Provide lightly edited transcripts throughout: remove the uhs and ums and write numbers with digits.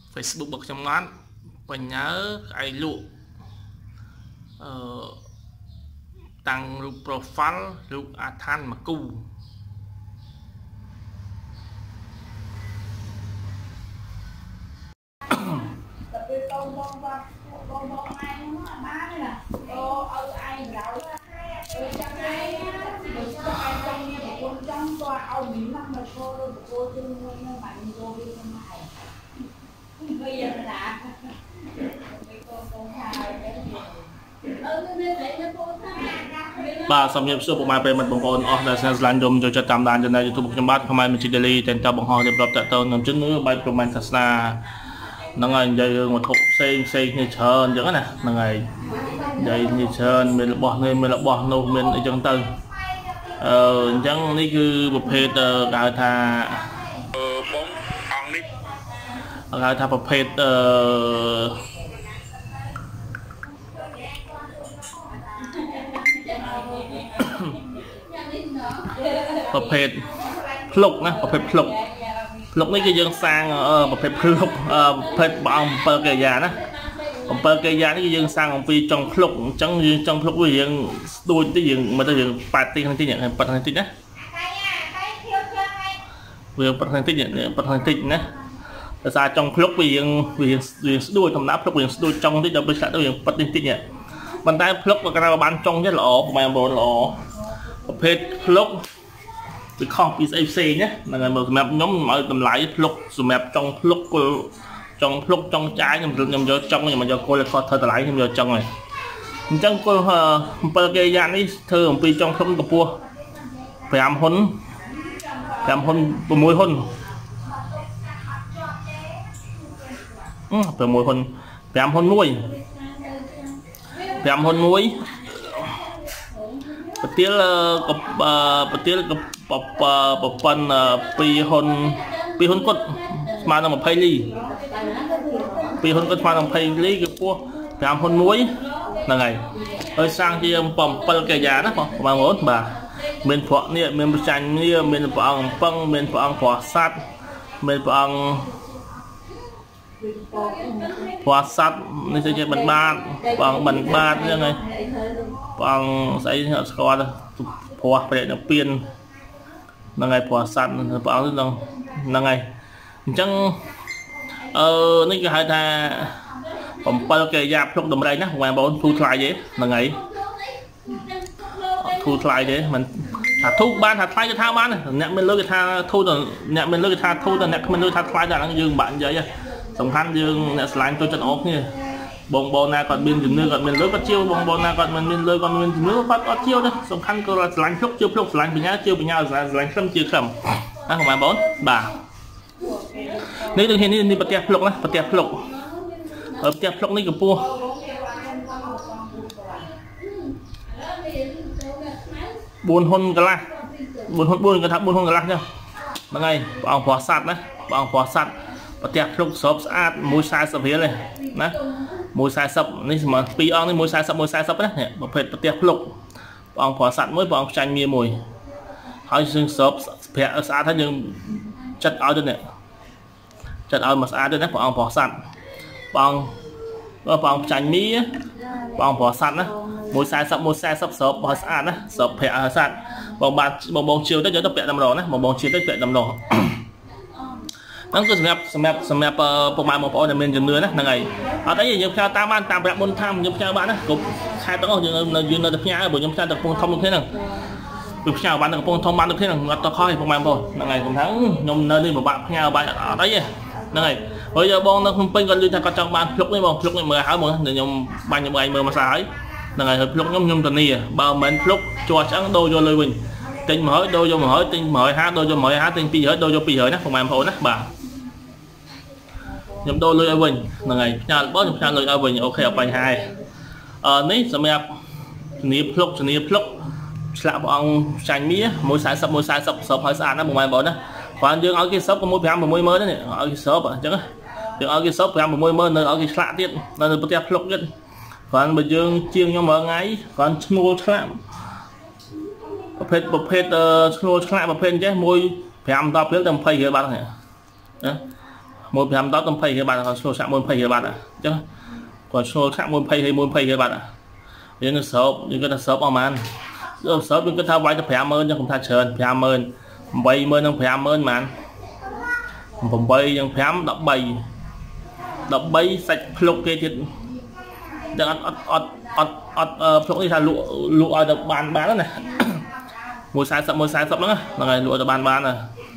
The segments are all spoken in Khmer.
Facebook របស់ខ្ញុំបានបញ្ញាឯលក់តាំងរូប profile រូបអាឋានមកគូបាទសូមជម្រាបសួរពុកម៉ែប្រិយមិត្តបងប្អូនអស់ដែលស្លាញ់យមចូលចិត្តតាមដាន Channel YouTube ខ្ញុំបាទខ្មែរមិនជីដេលីតែតបង្ហោះរៀបរាប់តទៅខ្ញុំជឿមើលបែបប្រមាណសាសនាហ្នឹងហើយនិយាយរឿងវត្ថុផ្សេងគ្នាច្រើនអញ្ចឹងណាហ្នឹងហើយនិយាយនេះច្រើនមានរបស់នេះមានរបស់នោះមានអីចឹងទៅអញ្ចឹងនេះគឺប្រភេទគេហៅថាបងអង្គនេះគេហៅថាប្រភេទប្រភេទភ្លុកណាប្រភេទភ្លុកនេះគឺយើងសាងប្រភេទភ្លុកប្រភេទបង7កិរិយាណា7កិរិយានេះគឺយើងសាងអំពីចុងភ្លុកអញ្ចឹងយើងចុងភ្លុកវាយើងស្ទួចតិចយើងមើលទៅយើងប៉ាត់តិចហ្នឹងតិចប៉ាត់ហ្នឹងតិចណាវាប៉ាត់ហ្នឹងតិចប៉ាត់ហ្នឹងតិចណាដោយសារចុងភ្លុកវាយើងស្ទួចធម្មតាភ្លុកវាយើងស្ទួចចុងតិចដល់ពេលឆ្លាក់ទៅយើងប៉ាត់តិចប៉ុន្តែភ្លុកក៏ក្រៅបានចុងទៀតល្អប្រហែលល្អប្រភេទភ្លុកវាខុសពីស្អីផ្សេងណាហ្នឹងហើយសម្រាប់ខ្ញុំឲ្យតម្លៃភ្លុកសម្រាប់ចុងភ្លុកគល់ចុងភ្លុកចុងចាយខ្ញុំយកចុងខ្ញុំយកគល់ខុសធ្វើតម្លៃខ្ញុំយកចុងហើយអញ្ចឹងគល់7កិរិយានេះធ្វើអំពីចុងភ្លុកកម្ពស់5ហ៊ុន6ហ៊ុន6ហ៊ុន5ហ៊ុន1 5ហ៊ុន1ប្រទាលប្រព័ន្ធ2ហ៊ុនគុតស្មើនឹង20លី2ហ៊ុនគុតស្មើនឹង20លីគឺពោះ5ហ៊ុន1ហ្នឹងហើយសាំងជា7កិរិយាណាបងប្អូនបាទមានប្រក់នេះមានប្រចាញ់នេះមានព្រះអង្គអំពឹងមានព្រះអង្គព្រះស័ត្វមានព្រះអង្គព្រះស័ត្វនេះទៅជាបណ្ឌបាតព្រះអង្គបណ្ឌបាតហ្នឹងហើយព្រះអង្គស្អីអត់ស្គាល់ព្រះព្រះនិព្វានហ្នឹងហើយព្រះស័ត្វព្រះអង្គហ្នឹងហើយអញ្ចឹងនេះគេហៅថា7កិរិយាភ្លុកតម្រៃណាបងប្អូនធូរថ្លៃទេហ្នឹងហើយធូរថ្លៃទេមិនថាធូរបានថាថ្លៃគេថាបានអ្នកមានលុយគេថាធូរទៅអ្នកមានលុយគេថាធូរទៅអ្នកគ្មានលុយថាថ្លៃតែហ្នឹងយើងមិនបាក់និយាយទេសំខាន់យើងអ្នកឆ្លាញ់ចូលចិត្តអោបគ្នាបងណាគាត់មានជំនឿគាត់មានលុយគាត់ជាវបងណាគាត់មិនមានលុយគាត់មានជំនឿគាត់អត់ជាវទេសំខាន់គឺឆ្លាញ់ភ្លុកជាភ្លុកឆ្លាញ់បញ្ញាជាបញ្ញាឆ្លាញ់ខ្លឹមជាខ្លឹមណាបងប្អូនបាទនេះដូចនេះប្រទេសភ្លុកណាប្រទេសភ្លុកផ្ទះភ្លុកនេះកម្ពស់4ហ៊ុនកន្លះ4ហ៊ុនគាត់ថា4ហ៊ុនកន្លះចឹងហ្នឹងហើយព្រះអង្គព្រះស័ត្វណាព្រះអង្គព្រះស័ត្វប្រទេសភ្លុកស្របស្អាត140រៀលទេណា140នេះស្មើ2អង្គនេះ140ណាប្រភេទប្រទេសភ្លុកព្រះអង្គព្រះស័ត្វមួយព្រះអង្គខ្ចាញ់មាមួយហើយយើងស្របប្រាក់ស្អាតហើយយើងចិត្តឲ្យទៅនេះចិត្តឲ្យមកស្អាតទៅណាព្រះអង្គព្រះស័ត្វព្រះអង្គខ្ចាញ់មាព្រះអង្គព្រះស័ត្វណា140ស្របបើស្អាតណាស្របប្រាក់ឲ្យស្អាតបងជៀវទៅយកទៅពាក់តម្រងណាបងជៀវទៅពាក់តម្រងហ្នឹងគឺសម្រាប់ពុកម៉ែបងប្អូនដែលមានជំនឿណាហ្នឹងហើយអត់អីយើងផ្ញើតាមបានតាមប្រាក់មុនថាយើងផ្ញើបានណាគ្រប់ខែទាំងអស់យើងនៅតែផ្ញើព្រោះខ្ញុំផ្ញើទៅកំពង់ធំដូចគ្នាហ្នឹងគឺផ្ញើបានទៅកំពង់ធំបានដូចគ្នាហ្នឹងអត់តខុសទេពុកម៉ែបងប្អូនហ្នឹងហើយខ្ញុំថាខ្ញុំនៅនេះពិបាកផ្ញើបានអត់អីទេហ្នឹងហើយហើយបងនៅភ្នំពេញគាត់និយាយថាគាត់ចង់បានភ្លុកនេះបងភ្លុកនេះមើលហើយមកខ្ញុំបាញ់ខ្ញុំឯងមើលមកស្អាតហើយហ្នឹងហើយភ្លុកខ្ញុំធានាបើមិនភ្លុកជាប់ឆ្អឹងដូរយកលុយវិញទិញ100ដូរយក100ទិញ150ដូរយក150ទិញ200ដូរយក200ណាពុកម៉ែបងប្អូនណាបាទខ្ញុំដូរលុយឲ្យវិញហ្នឹងហើយផ្ញើរបស់ខ្ញុំផ្ញើលុយឲ្យវិញអូខេអត់បញ្ហាទេនេះសម្រាប់ជំនាញភ្លុកឆ្លាក់ព្រះអង្គចាញ់មា140ស្របហើយស្អាតណាបងប្អូនណាគាត់យើងឲ្យគេស្របក៏1.5 60000ដែរនេះឲ្យគេស្របអញ្ចឹងយើងឲ្យគេស្រប5 60000នៅឲ្យគេឆ្លាក់ទៀតនៅប្រទេសភ្លុកទៀតគាត់បើយើងជាងខ្ញុំរាល់ថ្ងៃគាត់ឈ្នួលឆ្លាក់ប្រភេទឈ្នួលឆ្លាក់ប្រភេទចេះ1 5 10រៀលទៅ20រៀលបាត់ហ្នឹងណា một phèm đó tôm phay cái bạn còn số sạc môn phay cái bạn chứ còn số sạc môn phay hay môn phay cái bạn những cái shop những cái shop mà shop những cái thao vay cho phèm ơn cho không tha trơn phèm ơn bay mơn không phèm ơn màผมbayยังphèm đập bay sạch lục cái thiệt đợt phúc đi thà lụa ở được bán đó này mua sai sập đó này lụa được bán này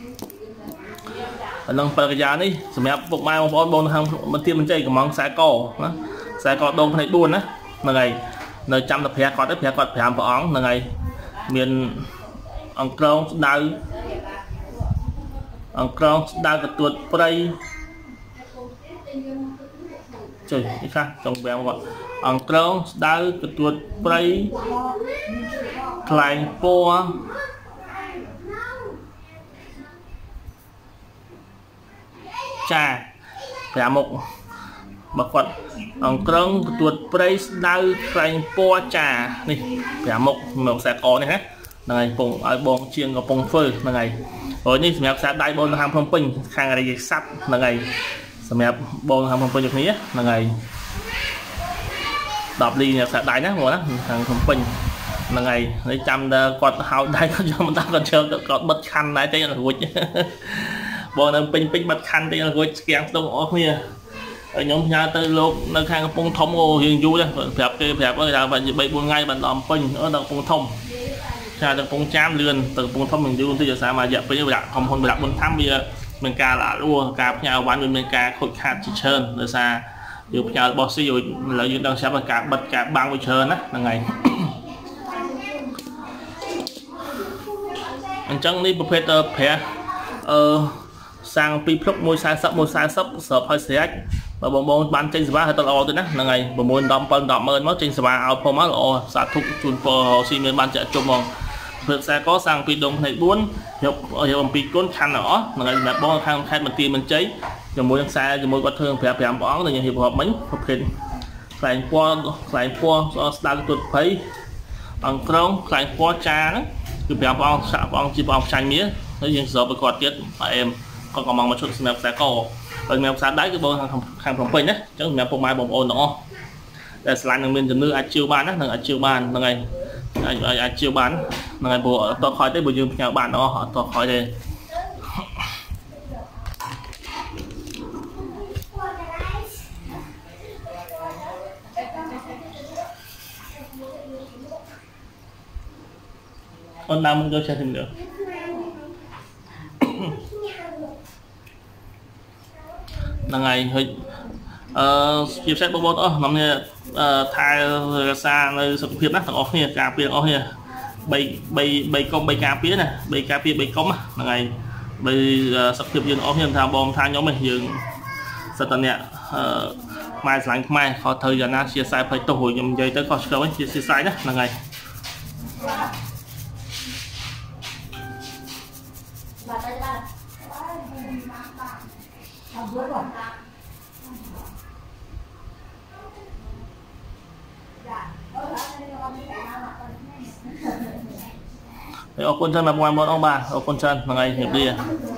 lần phần cái này sầm ép phục mai một bồn hàng mình tiêm mình chơi cái món sai cỏ đông này buồn á này nơi trăm tập phèm cọt phèm vào óng này miền ông krong đau cái tuột play trời cái khác trong bèo gọi ông krong đau cái tuột play klein po trà phèm một bậc quật ông krong tuột play đau klein po trà này phèm một sẽ có này hết này bông ở bông chiên có bông phơi này rồi như mẹ sẽ đại bông ham phong pin khang này sắt là ngày mẹ bông ham phong pin được nghĩa là ngày đọc đi nhà sẽ đại nhá rồi đó hàng phong pin là ngày lấy trăm quạt hào đây có cho mình ta còn chơi còn bật khăn này đây là gối bông là pin bật khăn đây là gối kèm đông ốc nha ở nhóm nhà tới lúc nơi khang phong thông ô hiền du đây phẹp có là vậy bị buồn ngay bạn làm pin ở đâu phong thông cha được phong chám lươn từ phong thông mình du thì giờ mà dẹp với bạn không hôn bạn muốn thăm bây giờ mình ca là luôn ca nhau bán mình ca khôi hạt chỉ trơn từ xa được nhà boss rồi lợi dụng đang xem là cả bật cả băng với trơn á là ngày anh chẳng đi professor phe sang pi plug môi sai sấp sợp hơi xé và bộ ban trên spa hơi to tới nè là ngày bộ môn đậm ơn mất trên spa ao phong máu lọ xả thục chun phò xi miền ban chợ chôm mong việc sẽ có sang pi đông này buôn hiệu pi côn khăn nó là ngày mẹ bong khăn khai mình tiền mình cháy rồi môi xa rồi môi quạt thương phèm bóng rồi hiệp hợp mấy hợp hình lại qua do đang tuột thấy bằng krong lại qua cha đó cứ phèm bong xả bong chỉ bong xanh mía nó hiện giờ với quạt tiết mà em còn mong một chút mẹ sẽ có rồi mẹ sẽ đáy cái bông hàng phòng pin nhé chứ mẹ phong mai bông ôn nó để slide năng bên nữ ai chiêu bán á chiêu bán là ngày ai chiêu bán là ngày bộ to khỏi tới bộ dương nhà bạn đó họ to khỏi đây con nào mình cho xem thêm nữa là ngày hơi chip set robot nằm như thay xa nơi sự việc nát thằng off nha cà phê off nha bay công bay cà phê này bay cà phê bay công là ngày bay sắp tiếp dương off nhân tham bom thay nhóm mình dương rất là nhẹ mai sáng mai có thời gian nào chia sẻ phải tổ hồi nhầm dây tới có chơi chia sẻ nhé là ngày ở con chân là ngoài một ông bà ở con chân là ngày hiệp đi